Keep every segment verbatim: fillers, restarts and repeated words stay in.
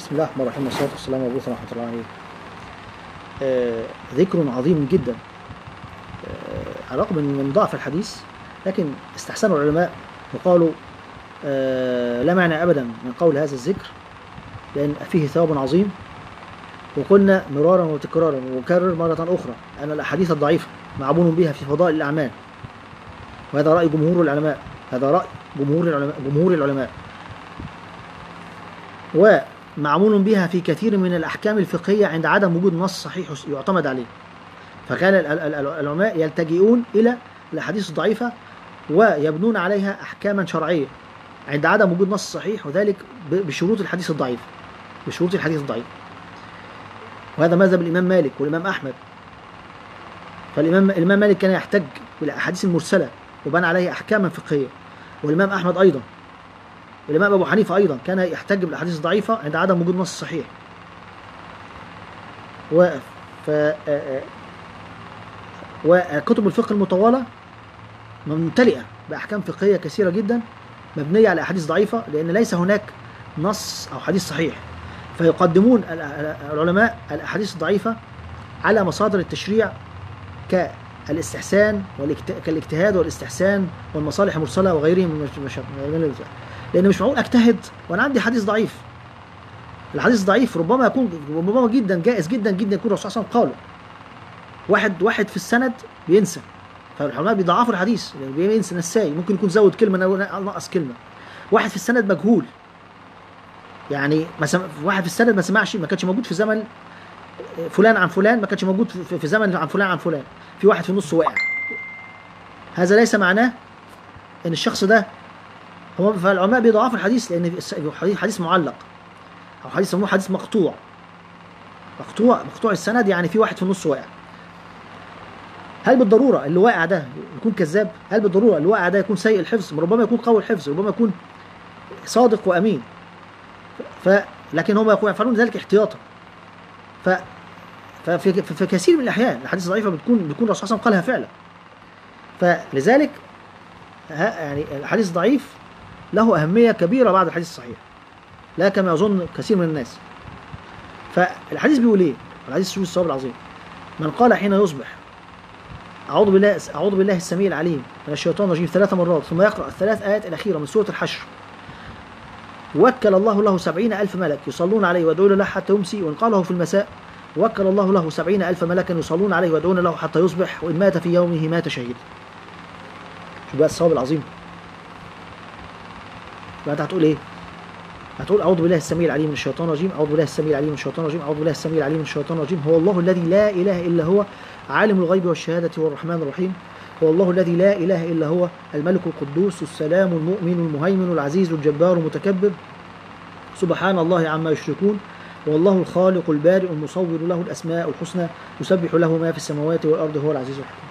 بسم الله الرحمن الرحيم والصلاة والسلام على رسول الله ورحمة الله عليه. آه ذكر عظيم جدا آه على الرغم من ضعف الحديث، لكن استحسنوا العلماء وقالوا آه لا معنى أبدا من قول هذا الذكر لأن فيه ثواب عظيم. وقلنا مرارا وتكرارا وكرر مرة أخرى أن الأحاديث الضعيفة معبون بها في فضائل الأعمال، وهذا رأي جمهور العلماء هذا رأي جمهور العلماء جمهور العلماء ومعمول بها في كثير من الأحكام الفقهية عند عدم وجود نص صحيح يعتمد عليه. فكان العلماء يلتجئون إلى الأحاديث الضعيفة ويبنون عليها أحكاما شرعية عند عدم وجود نص صحيح، وذلك بشروط الحديث الضعيف بشروط الحديث الضعيف وهذا مذهب الإمام مالك والإمام أحمد. فالإمام الإمام مالك كان يحتج بالأحاديث المرسلة وبنى عليها أحكاما فقهية، والإمام أحمد أيضا، والإمام أبو حنيفة أيضا كان يحتج بالأحاديث الضعيفة عند عدم وجود نص صحيح. و ف وكتب الفقه المطولة ممتلئة بأحكام فقهية كثيرة جدا مبنية على أحاديث ضعيفة، لأن ليس هناك نص أو حديث صحيح، فيقدمون العلماء الأحاديث الضعيفة على مصادر التشريع كالاستحسان كالاجتهاد والاستحسان والمصالح المرسلة وغيرهم من المشاكل. لأن مش معقول أجتهد وأنا عندي حديث ضعيف. الحديث الضعيف ربما يكون ربما جدا جائز جدا جدا يكون الرسول صلى الله عليه وسلم قاله. واحد واحد في السند بينسى، فالعلماء بيضعفوا الحديث، يعني بينسى نساي، ممكن يكون زود كلمة نقص كلمة. واحد في السند مجهول، يعني مثلا واحد في السند ما سمعش، ما كانش موجود في زمن فلان عن فلان، ما كانش موجود في زمن عن فلان عن فلان، في واحد في النص واقع. هذا ليس معناه ان الشخص ده هو، فالعلماء بيضعفوا الحديث لان حديث معلق او حديث يسموه حديث مقطوع مقطوع مقطوع السند، يعني في واحد في النص واقع. هل بالضروره اللي واقع ده يكون كذاب؟ هل بالضروره اللي واقع ده يكون سيء الحفظ؟ ربما يكون قوي الحفظ، ربما يكون صادق وامين، ف لكن هم يفعلون ذلك احتياطا. ف ففي في كثير من الاحيان الاحاديث الضعيفه بتكون بيكون الرسول صلى الله عليه وسلم قالها فعلا. فلذلك يعني الحديث الضعيف له أهمية كبيرة بعد الحديث الصحيح، لا كما يظن كثير من الناس. فالحديث بيقول ايه؟ الحديث شوف الصواب العظيم: من قال حين يصبح أعوذ بالله أعوذ بالله السميع العليم من الشيطان الرجيم ثلاث مرات، ثم يقرأ الثلاث آيات الأخيرة من سورة الحشر، وكل الله له سبعين ألف ملك يصلون عليه ويدعون له حتى يمسي، وإن قاله في المساء وكل الله له سبعين ألف ملكا يصلون عليه ويدعون له حتى يصبح، وإن مات في يومه مات شهيدا. شوف بقى الصواب العظيم. فأنت هتقول إيه؟ هتقول أعوذ بالله السميع العليم من الشيطان الرجيم، أعوذ بالله السميع العليم من الشيطان الرجيم، أعوذ بالله السميع العليم من الشيطان الرجيم. هو الله الذي لا إله إلا هو عالم الغيب والشهادة هو الرحمن الرحيم. هو الله الذي لا إله إلا هو الملك القدوس السلام المؤمن المهيمن العزيز الجبار المتكبر سبحان الله عما يشركون. والله الخالق البارئ المصور له الأسماء الحسنى يسبح له ما في السماوات والأرض هو العزيز الحكيم.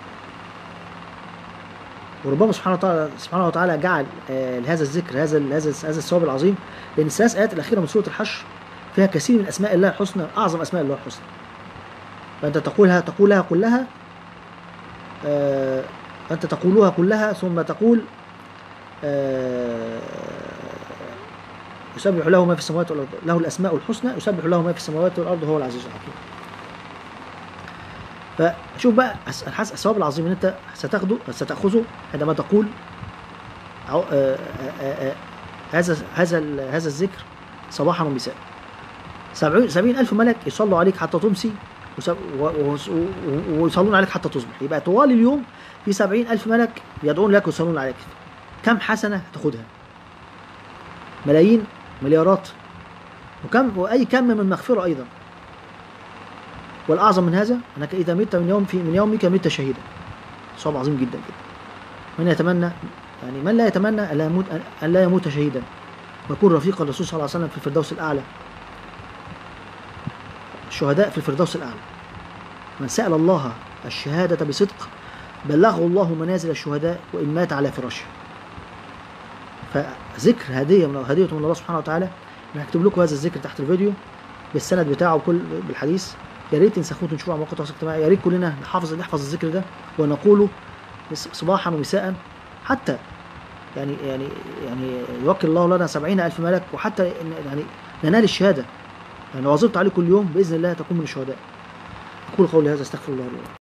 وربما سبحانه وتعالى سبحانه وتعالى جعل آه هذا الذكر هذا هذا هذا الثواب العظيم، لأن الثلاث آيات الأخيرة من سورة الحشر فيها كثير من أسماء الله الحسنى، أعظم أسماء الله الحسنى. فأنت تقولها تقولها كلها آه أنت تقولها كلها ثم تقول آه يسبح له ما في السماوات والأرض له الأسماء الحسنى يسبح له ما في السماوات والأرض هو العزيز الحكيم. فشوف بقى الثواب العظيم ان انت ستاخده ستاخذه عندما تقول أو آآ آآ هذا هذا هذا الذكر صباحا ومساء. سبعين ألف ملك يصلوا عليك حتى تمسي ويصلون عليك حتى تصبح، يبقى طوال اليوم في سبعين ألف ملك يدعون لك ويصلون عليك. كم حسنة تاخدها؟ ملايين، مليارات، وكم وأي كم من مغفرة أيضا. والأعظم من هذا أنك إذا مت من يوم في من يومك مت شهيدا. صعب عظيم جدا جدا. من يتمنى يعني من لا يتمنى أن لا يموت أن لا يموت شهيدا ويكون رفيق الرسول صلى الله عليه وسلم في الفردوس الأعلى. الشهداء في الفردوس الأعلى. من سأل الله الشهادة بصدق بلغه الله منازل الشهداء وإن مات على فراشه. فذكر هدية من هدية من الله سبحانه وتعالى. أنا هكتب لكم هذا الذكر تحت الفيديو بالسند بتاعه كل بالحديث. يا ريت تنسخوه تنشروه على مواقع التواصل الاجتماعي. يا ريت كلنا نحافظ نحفظ الذكر ده ونقوله صباحا ومساء، حتى يعني يعني يعني يوكل الله لنا سبعين ألف ملك، وحتى يعني لنال الشهاده. يعني لو واظبت عليه كل يوم باذن الله تكون من الشهداء. اقول قولي هذا، استغفر الله لي ولكم.